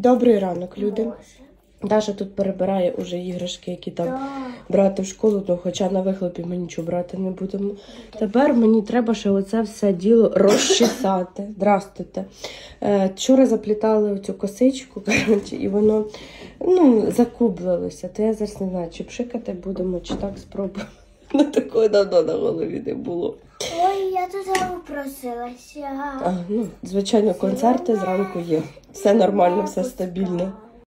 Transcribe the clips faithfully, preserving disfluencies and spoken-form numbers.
Добрий ранок, люди. Даша тут перебирає уже іграшки, які там брати в школу, ну, хоча на вихлопі ми нічого брати не будемо. Тепер мені треба ще оце все діло розчесати. Здрастуйте. Е, вчора заплітали оцю косичку, коротше, і воно ну, закублилося. То я зараз не знаю, чи пшикати будемо, чи так спробуємо. Ну, такої давно на голові не було. Ой, я туди попросилася. А, ну, звичайно, концерти зранку є. Все нормально, все стабільно.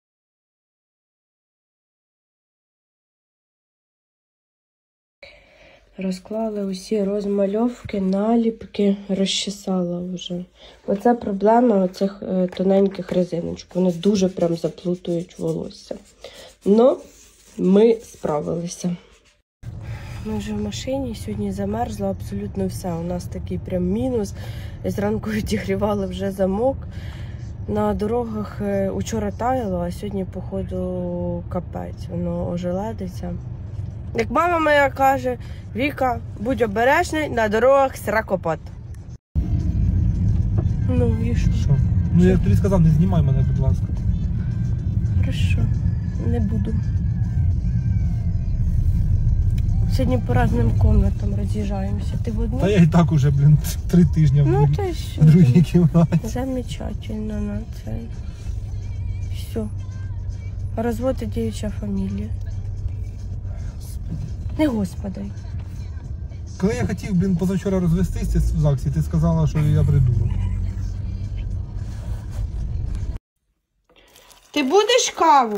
Розклали усі розмальовки, наліпки, розчесала вже. Оце проблема оцих е, тоненьких резиночок. Вони дуже прям заплутують волосся. Но ми справилися. Ми вже в машині, сьогодні замерзло абсолютно все. У нас такий прям мінус. Зранку відігрівали вже замок. На дорогах учора таяло, а сьогодні, походу, капець. Воно ожеледиться. Як мама моя каже, Віка, будь обережний, на дорогах сракопот. Ну, і що? Що? Ну, що? Я тобі сказав, не знімай мене, будь ласка. Хорошо, не буду. Сьогодні по різним кімнатам роз'їжджаємося. Ти в одній? Та я і так уже, блін, три тижні в Ну, другій, то й все. в другій кімнаті. Замечательно на це. Все. Розвод і діюча фамілія. Не господи. Коли я хотів, блін, позавчора розвестися в ЗАГСі, ти сказала, що я придурок. Ти будеш каву?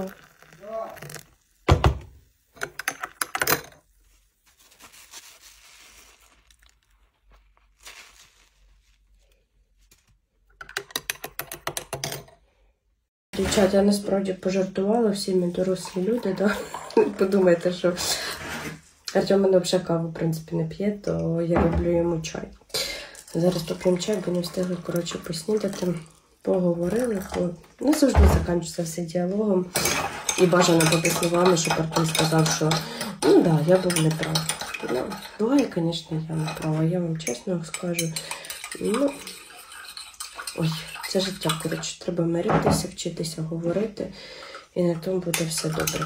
Дівчат, я насправді пожартувала, всі ми дорослі люди, да? Подумайте, що Артем мене взагалі каву, в принципі, не п'є, то я люблю йому чай. Зараз поп'ємо чай, бо не встигли, коротше, поснідати, поговорили, бо не завжди закінчується все діалогом. І бажано буде словами, щоб Артем сказав, що ну да, я був неправ. Ну, буває, звісно, я не права, я вам чесно скажу. Ну, ой, це життя, коротше, треба миритися, вчитися говорити, і на тому буде все добре.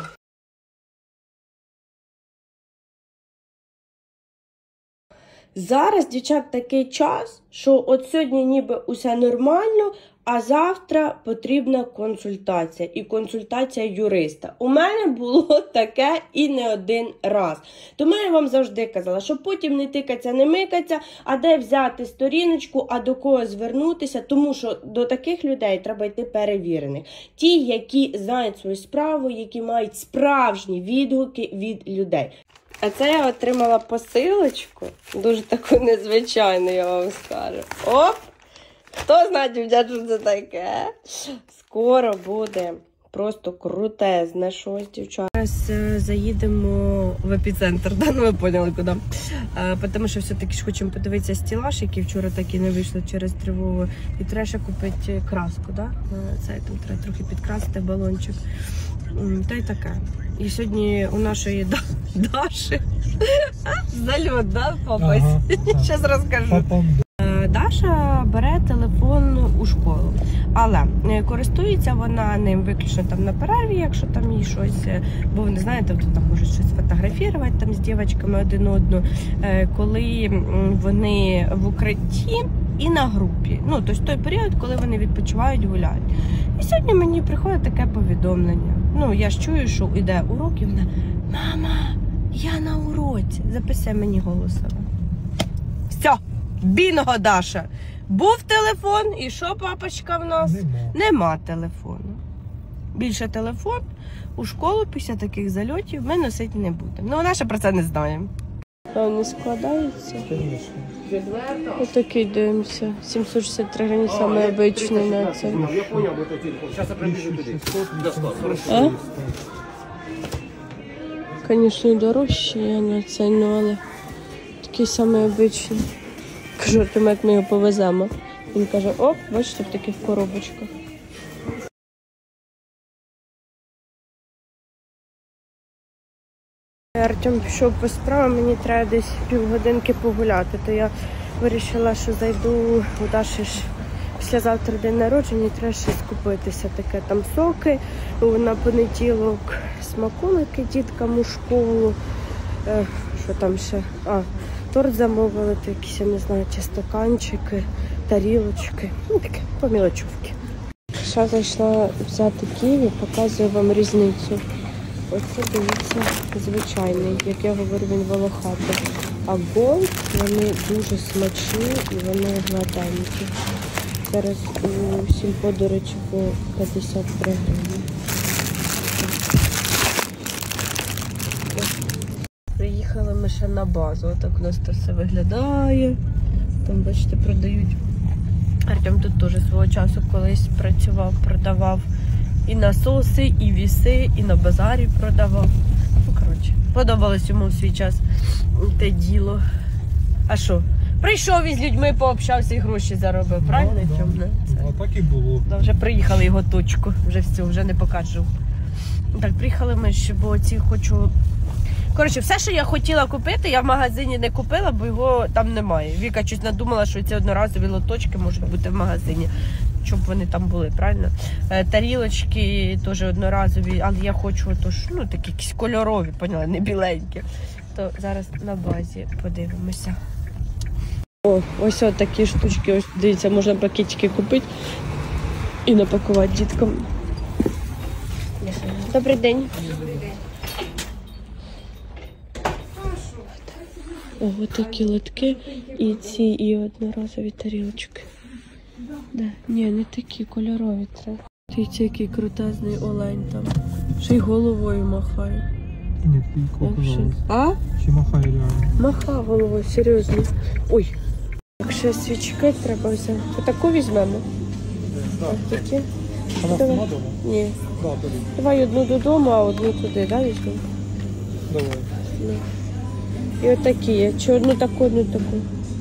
Зараз, дівчат, такий час, що от сьогодні ніби усе нормально, а завтра потрібна консультація. І консультація юриста. У мене було таке і не один раз. Тому я вам завжди казала, що потім не тикаться, не микаться, а де взяти сторіночку, а до кого звернутися. Тому що до таких людей треба йти перевірених. Ті, які знають свою справу, які мають справжні відгуки від людей. А це я отримала посилочку, дуже таку незвичайну, я вам скажу. Оп! Хто знає, дівчат, що це таке? Скоро буде просто крутезне щось, дівчат. Зараз е, заїдемо в епіцентр, да? Ну ви поняли, куди. Е, тому що все-таки ж хочемо подивитися стілаж, які вчора так і не вийшли через тривогу. І треба ще купити краску, да? Це там треба трохи підкрасити балончик. Та й таке. І сьогодні у нашої да... Даші зальот, да, папа? Ага, Зараз розкажу. Папа. Даша бере телефон у школу, але користується вона ним виключно там на перерві, якщо там їй щось, бо ви не знаєте, тут там можуть щось фотографувати там з дівчатками один одну, коли вони в укритті і на групі. Ну, тобто той період, коли вони відпочивають, гуляють. І сьогодні мені приходить таке повідомлення. Ну, я ж чую, що йде урок, і вона: мама, я на уроці. Записай мені голосово. Все, бінго, Даша. Був телефон, і що, папочка, в нас? Нема. Нема телефону. Більше телефон у школу після таких зальотів ми носити не будемо. Ну, вона ще про це не знає. А вони складаються? Отакий дивимося. сімсот шістдесят три гривні, саме обичний на це. Я понял, вот этот телефон. Сейчас я пробежу туди. А? Звісно, дорожче я на це, ну, але такий самий обичний. Кажу, Артем, як ми його повеземо. Він каже: оп, бачите, в таких коробочках. Артем пішов по справам, мені треба десь півгодинки погуляти, то я вирішила, що зайду у Даші ж Післязавтра день народження, треба щось купитися. Таке там соки, на понеділок смаколики діткам у школу. Е, що там ще? А, торт замовили, то якісь, я не знаю, чи стаканчики, тарілочки. Ну, таке, по мілочовки. Ще зайшла взяти ківі, показую вам різницю. Оце, дивіться, звичайний, як я говорю, він волохатий. А голд, вони дуже смачні і вони гладенькі. Зараз у сільпо, до речі, по п'ятдесят три гривні. Приїхали ми ще на базу. Отак у нас це все виглядає. Там, бачите, продають. Артем тут теж свого часу колись працював, продавав і насоси, і віси, і на базарі продавав. Ну, коротше, подобалось йому в свій час те діло. А що? Прийшов із людьми, пообщався і гроші заробив, правильно? Да, Чому да. не? Це. А так і було. Да, вже приїхали його точку, вже все, вже не покажу. Так, приїхали ми, ще, бо ці хочу... Коротше, все, що я хотіла купити, я в магазині не купила, бо його там немає. Віка щось надумала, що ці одноразові лоточки можуть бути в магазині, щоб вони там були, правильно? Е, тарілочки теж одноразові, але я хочу тож, ну, такі якісь кольорові, поняла, не біленькі. То зараз на базі подивимося. О, ось от такі штучки, ось дивіться, можна пакетики купити і напакувати діткам. Добрий день. Ось такі лотки і ці, і одноразові тарілочки. Да. Ні, не такі, кольорові треба. Дивіться, який крутезний олень там. Ще й головою махає. Ні, ти показалось. А? Чи махає реально? Маха головою, серйозно. Ой. Так, ще свічки треба взяти. Отаку візьмемо? Ось такі. А нас Давай. нема дома? Ні. Да, бери. Давай одну додому, а одну туди, да, візьмемо? Давай. Ну. І отакі є. Чи одну таку, одну таку?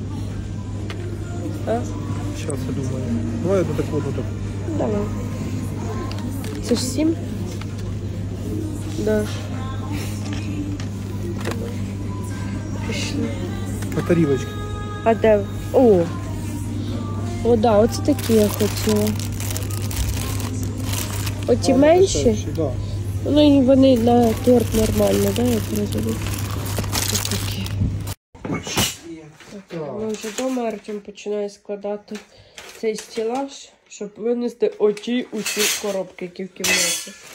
А? Зараз я думаю. Давай одну таку, одну таку. Давай. Це ж сім? Да. Пішли. А тарілочки? А де? О! О, да, оце такі я хотіла. Оті менші? Да. Ну і вони на торт нормально, да, як розумію? Ось такі. Так, ми вже вдома, Артем починає складати цей стелаж, щоб винести оті усі коробки, які в кімнаті.